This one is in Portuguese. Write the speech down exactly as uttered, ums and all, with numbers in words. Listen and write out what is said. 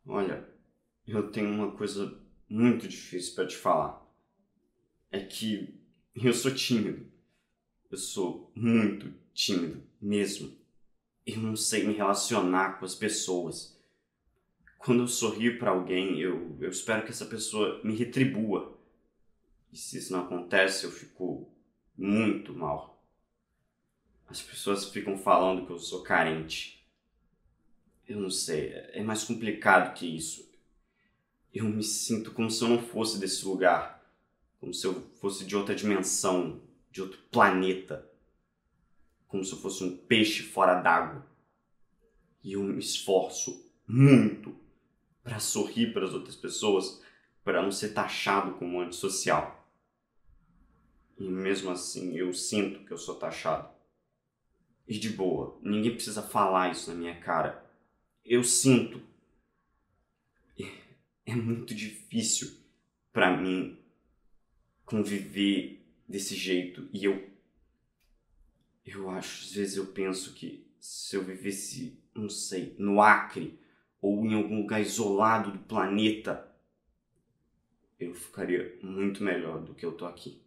Olha, eu tenho uma coisa muito difícil para te falar. É que eu sou tímido. Eu sou muito tímido mesmo. Eu não sei me relacionar com as pessoas. Quando eu sorrio para alguém, eu, eu espero que essa pessoa me retribua. E se isso não acontece, eu fico muito mal. As pessoas ficam falando que eu sou carente. Eu não sei, é mais complicado que isso. Eu me sinto como se eu não fosse desse lugar. Como se eu fosse de outra dimensão, de outro planeta. Como se eu fosse um peixe fora d'água. E eu me esforço muito para sorrir para as outras pessoas, para não ser taxado como antissocial. E mesmo assim eu sinto que eu sou taxado. E de boa, ninguém precisa falar isso na minha cara. Eu sinto. É muito difícil para mim conviver desse jeito. E eu Eu acho, às vezes eu penso que se eu vivesse, não sei, no Acre ou em algum lugar isolado do planeta, eu ficaria muito melhor do que eu tô aqui.